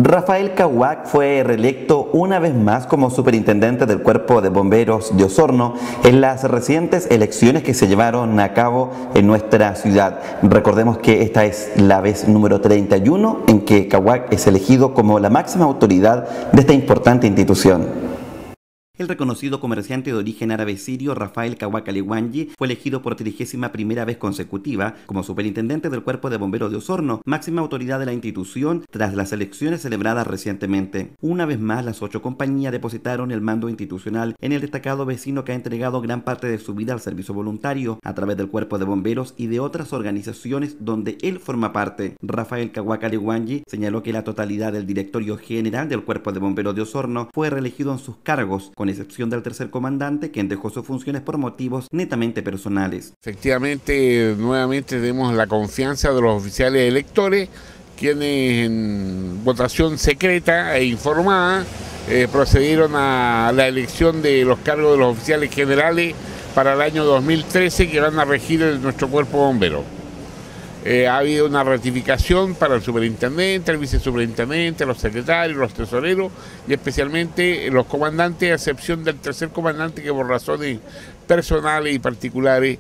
Rafael Caguac fue reelecto una vez más como superintendente del Cuerpo de Bomberos de Osorno en las recientes elecciones que se llevaron a cabo en nuestra ciudad. Recordemos que esta es la vez número 31 en que Caguac es elegido como la máxima autoridad de esta importante institución. El reconocido comerciante de origen árabe sirio Rafael Caguac Aliwanyi fue elegido por 31ª vez consecutiva como superintendente del Cuerpo de Bomberos de Osorno, máxima autoridad de la institución tras las elecciones celebradas recientemente. Una vez más, las 8 compañías depositaron el mando institucional en el destacado vecino que ha entregado gran parte de su vida al servicio voluntario a través del Cuerpo de Bomberos y de otras organizaciones donde él forma parte. Rafael Caguac Aliwanyi señaló que la totalidad del directorio general del Cuerpo de Bomberos de Osorno fue reelegido en sus cargos, con excepción del tercer comandante, quien dejó sus funciones por motivos netamente personales. Efectivamente, nuevamente tenemos la confianza de los oficiales electores, quienes en votación secreta e informada procedieron a la elección de los cargos de los oficiales generales para el año 2013 que van a regir nuestro cuerpo de bomberos. Ha habido una ratificación para el superintendente, el vicesuperintendente, los secretarios, los tesoreros y especialmente los comandantes, a excepción del tercer comandante que por razones personales y particulares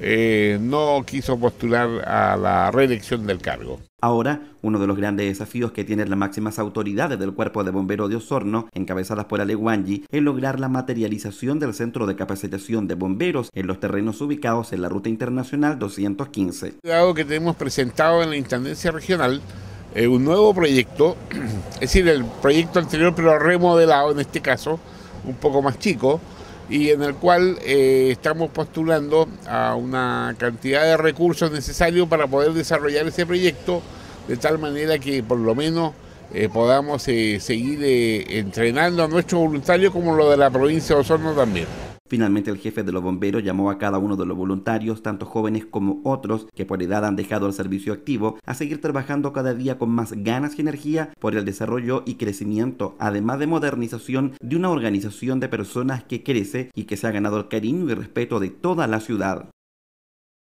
no quiso postular a la reelección del cargo. Ahora, uno de los grandes desafíos que tienen las máximas autoridades del Cuerpo de Bomberos de Osorno, encabezadas por Aliwanyi, es lograr la materialización del Centro de Capacitación de Bomberos en los terrenos ubicados en la Ruta Internacional 215. Dado que tenemos presentado en la Intendencia Regional un nuevo proyecto, es decir, el proyecto anterior pero remodelado en este caso, un poco más chico, y en el cual estamos postulando a una cantidad de recursos necesarios para poder desarrollar ese proyecto de tal manera que por lo menos podamos seguir entrenando a nuestros voluntarios como lo de la provincia de Osorno también. Finalmente, el jefe de los bomberos llamó a cada uno de los voluntarios, tanto jóvenes como otros que por edad han dejado el servicio activo, a seguir trabajando cada día con más ganas y energía por el desarrollo y crecimiento, además de modernización de una organización de personas que crece y que se ha ganado el cariño y respeto de toda la ciudad.